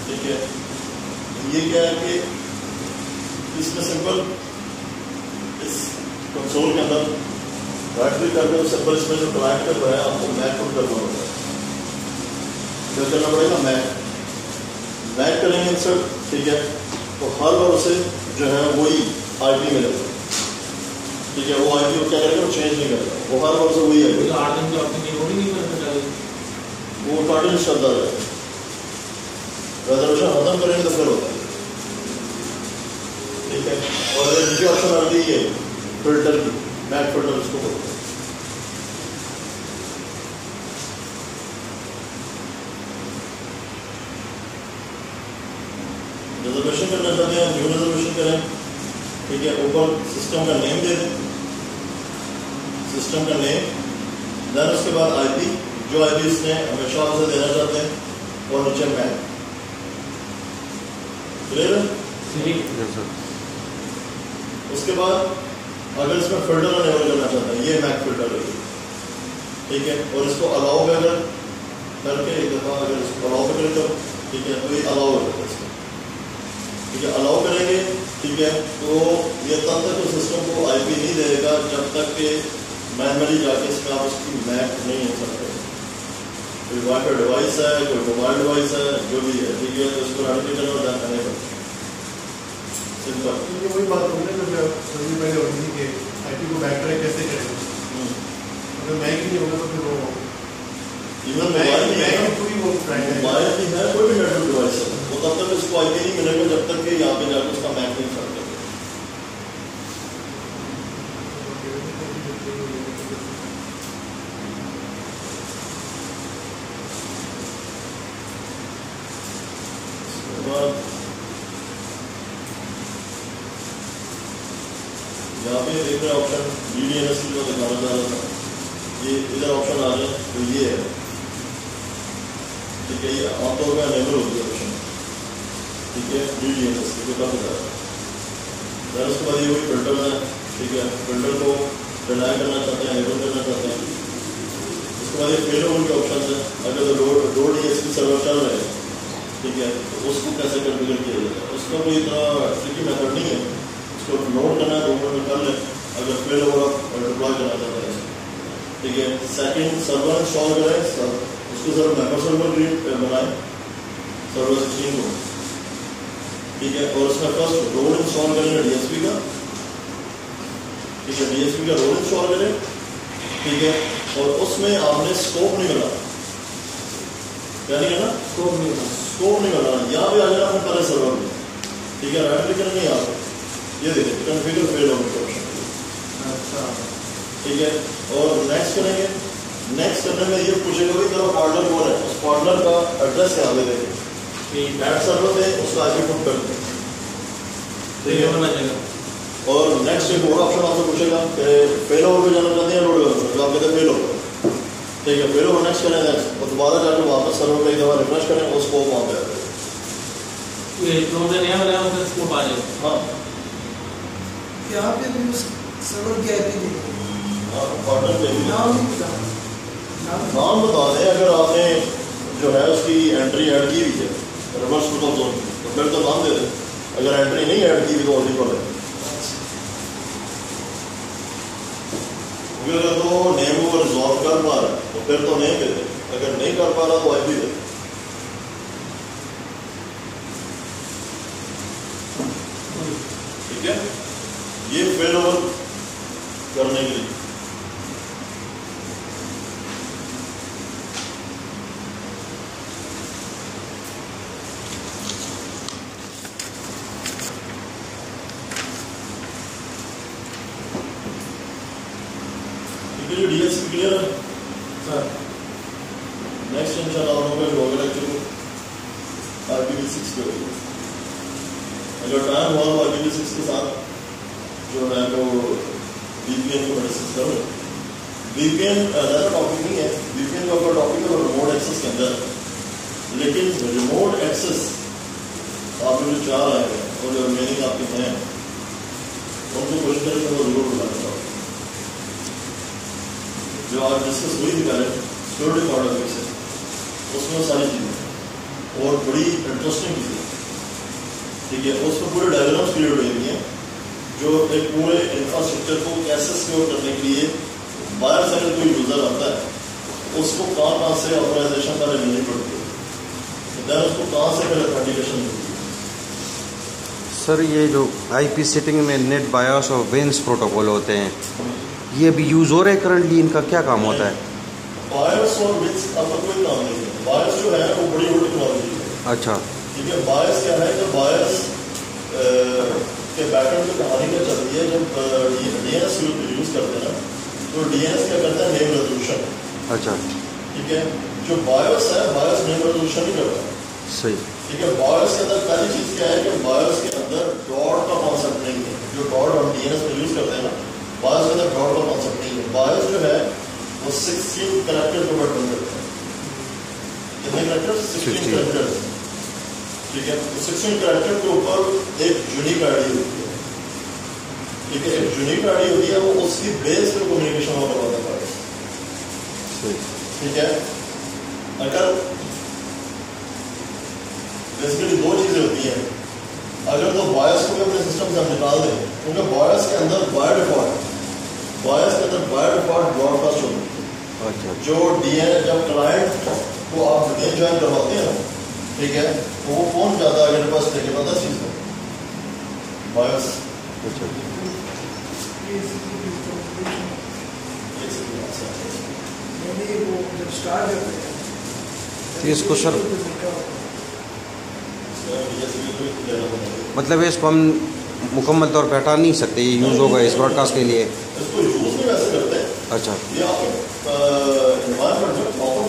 ٹھیک ہے. یہ کیا ہے کہ اس میں سمپل اس کنسول کے اندر رائٹ کلک کر کے سمپل اس میں جو کلائنٹ کا جو ہے آپ کو میک پٹ کرنا ہوتا ہے. کیا کرنا پڑے گا؟ میک کریں گے انسرٹ. ٹھیک ہے. تو ہر بار اسے جو ہے وہی آئی پی ملے گا. ٹھیک ہے. وہ آئی پی کیا کرے گا؟ وہ چینج نہیں کرے گا. وہ ہر بار سے وہی آئی پی وہ کنٹینیوس چلتا رہے گا. ریزرویشن ختم کریں گے تو پھر ہوتا ہے. ٹھیک ہے. اور دوسری آپشن آتی ہے فلٹر کی. میک فلٹر اس کو بولتے ہیں. ریزرویشن کرنا چاہتے ہیں نیو ریزرویشن کریں. ٹھیک ہے. اوپر سسٹم کا نیم دے دیں. سسٹم کا نیم دین اس کے بعد آئی پی جو آئی پی اس نے ہمیشہ سے دینا چاہتے ہیں اور نیچے میک. کلیئر ہے؟ اس کے بعد اگر اس میں فلٹر انیبل کرنا چاہتے ہیں یہ میک فلٹر ہے. ٹھیک ہے. اور اس کو الاؤ پہ اگر کر کے ایک دفعہ اگر اس کو الاؤ پہ کریں تو ٹھیک ہے تو یہ الاؤ ہو جاتا ہے اس کو. ٹھیک ہے. الاؤ کریں گے. ٹھیک ہے. تو یہ تب تک اس سسٹم کو آئی پی نہیں دے گا جب تک کہ مینولی جا کے اس میں آپ اس کی میک نہیں ہو سکتے. کوئی وائی فائی ڈیوائس ہے کوئی موبائل ڈیوائس ہے جو بھی ہے. ٹھیک ہے. تو اس کو رائٹ کرنا اور ڈن کرنے کا سمپل. وہی بات ہو گئی نا جو پہلے ہوتی تھی کہ آئی پی کو بیک ٹریک کیسے کریں گے. اگر میک ہی نہیں ہوگا تو پھر وہ ایون موبائل بھی ہے کوئی بھی نیٹورک ڈیوائس ہے وہ تب تک اس کو آئی پی نہیں ملے گا جب تک کہ یہاں پہ جا کے اس کا میک نہیں کرتے. یہاں پہ دیکھ رہے option D D N S کی جو دکھانا چاہ رہا تھا یہ ادھر آپشن آ جائے تو یہ ہے. ٹھیک ہے. یہ عام طور پہ انیبل ہوتی ہے آپشن. ٹھیک ہے. ڈی ڈی این ایس کی جو کافی زیادہ ہے. اس کے بعد یہ وہی فلٹر ہے. ٹھیک ہے. فلٹر کو ڈینائی کرنا چاہتے ہیں انیبل کرنا چاہتے ہیں. اس کے بعد یہ فیل اوور کے آپشن ہیں. اگر load D S P server چل رہے ہیں ٹھیک ہے تو اس کو کیسے کنفیگر کیا جاتا ہے. اس کا کوئی اتنا ٹرکی میتھڈ نہیں ہے. اس کو نوٹ کرنا ہے 2 منٹ میں کر لیں اگر فیل اوور آپ ڈپلوائے کرنا چاہتے ہیں. ٹھیک ہے. سیکنڈ سرور انسٹال کریں اس کو سر ممبر سرور کریٹ بنائیں سرور 16 کو. ٹھیک ہے. اور اس میں فرسٹ روڈ انسٹال کریں گے ڈی ایس پی کا. ٹھیک ہے. ڈی ایس پی کا روڈ انسٹال کریں. ٹھیک ہے. اور اس میں آپ نے اسکوپ نہیں بنا. کیا نہیں کرنا؟ اسکوپ نہیں بنانا. یہاں پہ آ جانا ہم پہلے سرور میں. ٹھیک ہے. رائٹ کلک کریں گے یہاں پہ یہ دیکھیں کنفیگر فیل اوور کا آپشن. اچھا. ٹھیک ہے. اور نیکسٹ کریں گے. نیکسٹ کرنے میں یہ پوچھے گا کہ پارٹنر کون ہے. اس پارٹنر کا ایڈریس یہاں پہ دیکھیں کہ ایڈ سرور ہے اس کا آئی پی پٹ کر دیں. ٹھیک ہے. اور نیکسٹ ایک اور آپشن آپ سے پوچھے گا کہ فیل اوور پہ جانا چاہتے ہیں لوڈ کرنا جو آپ کہتے ہیں فیل اوور. ٹھیک ہے. فیل اوور نیکسٹ کریں نیکسٹ اور دوبارہ جا کے واپس سرور پہ ایک دفعہ ریفریش کریں اس کو وہاں پہ آ جائے. ہاں یہاں پہ سرور کی آئی پی نہیں. پارٹنر پہ بھی نام بتا دیں. اگر آپ نے جو ہے اس کی انٹری ایڈ کی ہوئی ہے ریورس فوٹو زون تو پھر تو نام دے دیں. اگر انٹری نہیں ایڈ کی ہوئی تو آلریڈی پڑ ہے. اگر تو نیم اوور ریزالو کر پا رہا ہے تو پھر تو نہیں دے دیں. اگر نہیں کر پا رہا تو آئی پی دے. ٹھیک ہے. یہ فیل اوور کرنے کے لیے ڈی ایس پی کلیئر ہے سر. نیکسٹ ان شاء اللہ ہوگا گوگل ایکچولی آر پی 6 پہ ہوگی. اگر ٹائم ہوا تو آر پی 6 کے ساتھ جو ہے وہ بی پی این کو ڈسکس کرو. بی پی این زیادہ ٹاپک نہیں ہے. بی پی این کا اپنا ٹاپک ہے ریموٹ ایکسیس کے اندر. لیکن ریموٹ ایکسیس آپ نے جو 4 آئے ہیں اور جو ریمیننگ آپ کے ہیں ان کو کوشش کریں تو وہ ضرور بلانا چاہوں. جو آج ڈسکس ہوئی تھی پہلے سیکورٹی پارٹ آف ایکسیس اس میں ساری چیزیں اور بڑی انٹرسٹنگ چیز ہے. ٹھیک ہے, اس میں پورے ڈائگرامس کریٹ ہوئی ہوئی ہیں جو ایک پورے انفراسٹرکچر کو کیسے سیکیور کرنے کے لیے باہر سے اگر کوئی یوزر آتا ہے اس کو کہاں سے آتھورائزیشن پہلے لینی پڑتی ہے, دین اس کو کہاں سے پہلے اتھینٹیکیشن ملتی ہے. سر یہ جو آئی پی سیٹنگ میں نیٹ بایوس اور وینس پروٹوکول ہوتے ہیں یہ بھی یوز ہو رہے ہیں کرنٹلی, ان کا کیا کام ہوتا ہے؟ بایوس اور وینس کا کوئی کام نہیں ہے. بایوس جو ہے وہ بڑی اولڈ ٹیکنالوجی ہے. اچھا ٹھیک ہے, بایوس کیا ہے کہ بایوس کے بیک اینڈ کی کہانی کیا چلتی ہے, جب ڈی این ایس یوز کرتے ہیں نا تو ڈی این ایس کیا کرتا ہے, نیم ریزولوشن. اچھا ٹھیک ہے, جو بایوس ہے بایوس نیم ریزولوشن نہیں کرتا. صحیح. ٹھیک ہے, بایوس کے اندر پہلی چیز کیا ہے کہ بایوس کے اندر ڈاٹ کا کانسیپٹ نہیں ہے. جو ڈاٹ ہم ڈی این ایس میں یوز کرتے ہیں نا, بایوس کے اندر ڈاٹ کا کانسیپٹ نہیں ہے. بایوس جو ہے وہ 16 کریکٹر کے اوپر ڈیپینڈ کرتا ہے. کتنے کریکٹر؟ 16 کریکٹر. ٹھیک ہے, 16 کریکٹر کے اوپر ایک یونیک آئی ڈی ہوتی ہے. ٹھیک ہے, ایک یونیک آئی ڈی ہوتی ہے, وہ اس کی بیس پہ کمیونیکیشن ہو رہا ہوتا ہے. ٹھیک ہے, اگر بیسیکلی دو چیزیں ہوتی ہیں, اگر تو بایوس کو بھی اپنے سسٹم سے ہم نکال دیں, کیونکہ بایوس کے اندر بائی ڈیفالٹ براڈ کاسٹ ہوتی ہے. جو ڈی این جب کلائنٹ کو آپ ڈی این جوائن کرواتے ہیں, ٹھیک ہے, تو وہ کون جاتا ہے میرے پاس لیکن پتا چیز ہے بایوس. اس کو سر مطلب اس کو ہم مکمل طور پہ ہٹا نہیں سکتے, یہ یوز ہوگا اس براڈ کاسٹ کے لیے. اس کو یوز بھی ویسے کرتے ہیں. اچھا, یہ آپ انوائرمنٹ میں